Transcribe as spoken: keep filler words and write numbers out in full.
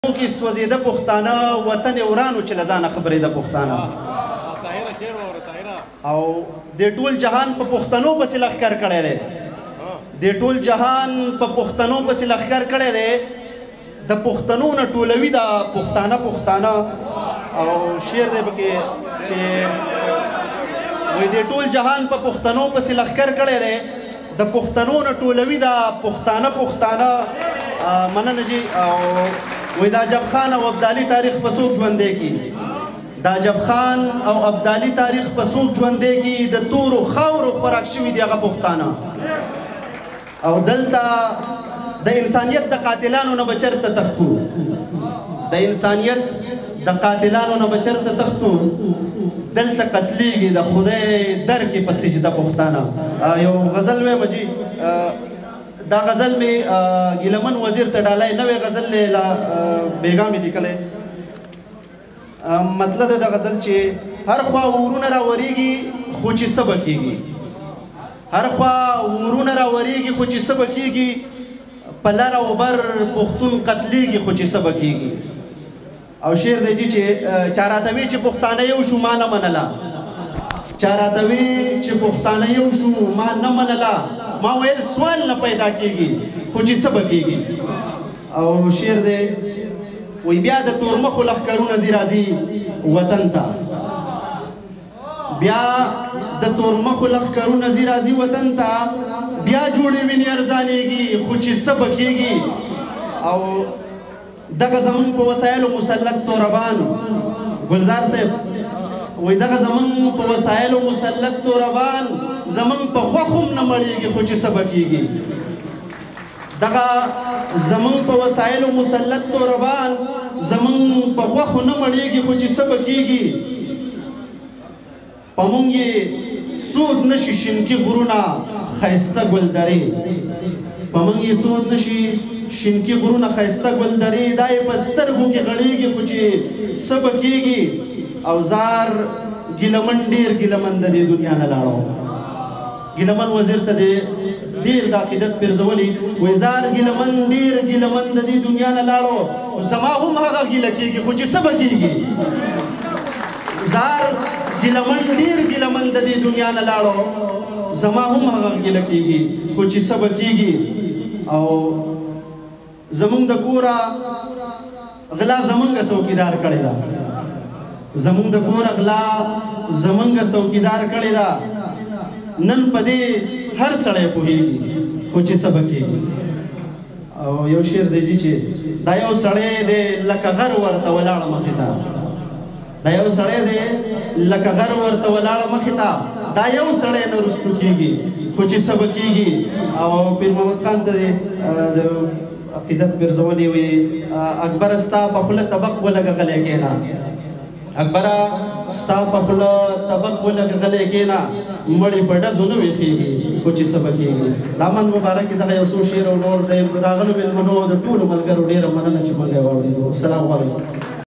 کې سوځېده پښتانه وطن ورانو چې له ځانه خبرېده پښتانه او د ټول جهان په پښتنو پسې لښکر کړی دی د ټول جهان په پښتنو پسې لښکر کړی دی د پښتنو نه ټولوي دا پښتانه پښتانه او شعر دی پکې چې وایي د ټول جهان په پښتنو پسې لښکر کړی دی د پښتنو نه ټولوي دا پښتانه پښتانه مننه جي او وی دا عجب خان او ابدالي تاریخ په څوک ژوندی کی دا عجب خان او ابدالي تاریخ په څوک ژوندی کی د تورو خاورو خوراک شوي دي هغه پښتانه او دلته د انسانیت د قاتلانو نه به چېرته تښتو د انسانیت د قاتلانو نه به چېرته تښتو دلته قتلیږي د خدای در کې په سجده پښتانه یو غزل ویم جي دا غزل می ګیلمن وزیر ته ډالای نوې غزل لا بیګا می لیکلې مطلب دا غزل چې هر خوا ورونه را وریږي خو چې سبا کیږي هر خوا ورونه را وریږي خو چې سبا کیږي په لر او بر پښتون قتلیږي خو چې سبا کیږي او شعر دی چې چاراتوي چې پښتانه یو شو ما نه منله چاراتوي چې پښتانه یو شو ما نه منله ما ویل سوال نه پیدا کیږي خو چې څه به کیږي او شعر دی وی بیا د تورمخو لښکرونه ځي راځي وطن ته بیا د تورمخو لښکرونه ځي راځي وطن ته بیا جوړې وینې ارزانېږي خو چې څه به کیږي او دغه زمونږ په وسایلو مسلط طوربان ګلزار صاحب وی دغه زمونږ په وسایلو مسلط طوربان زمونږ په غوښو نه مړېږي خو چې څه به کیږي دغه زمونږ په وسایلو مسلط طوربان زمونږ په غوښو نه مړېږي خو چې څه به کیږي په مونږ یې سود نشي شینکي غرونه ښایسته ګلدرې په مونږ یې سود نشي شینکي غرونه ښایسته ګلدرې دا یې په سترګو کې غړېږي خو چې څه به کیږي او زار ګیلمن ډېر ګیلمن د دې دنیا نه لاړو ګیلمن وزیر ته دې ډېر د عقیدت پرځولي وایي زار ګیلمن ډېر ګیلمن د دې دنیا نه لاړو زما هم هغه ګیله کېږي خو چې څه به کېږي زار ګیلمن ډېر ګیلمن د دې دنیا نه لاړو زما هم هغه ګیله کېږي خو چې څه به کېږي او زمونږ د کوره غلا زمونږ څوکیدار کړې ده زمونږ د کور غلا زمونږ څوکیدار کړې ده نن په دې هر سړی پوهېږي خو چې څه به کېږي او یو شعر دی چې دا یو سړی دی لکه غر ورته ولاړه مخې ته دا یو سړی دی لکه غر ورته ولاړه مخې ته دا یو سړی نه رستو کېږي خو چې څه به کېږي او پیر محمد خان ته د عقیدت پرځولې وي اکبره ستا په خوله طبق ولږه غلی کښېنه اکبره ستا په خوله طبق ولږه غلی کښېنه مړی په ډزو نه ویښېږي خو چې څه به کېږي دا من مبارک کې دغه یو څو شعر او نور د راغلو مېلمنو د ټولو ملګرو ډېره مننه چې موږ یې واورېدو السلام علیکم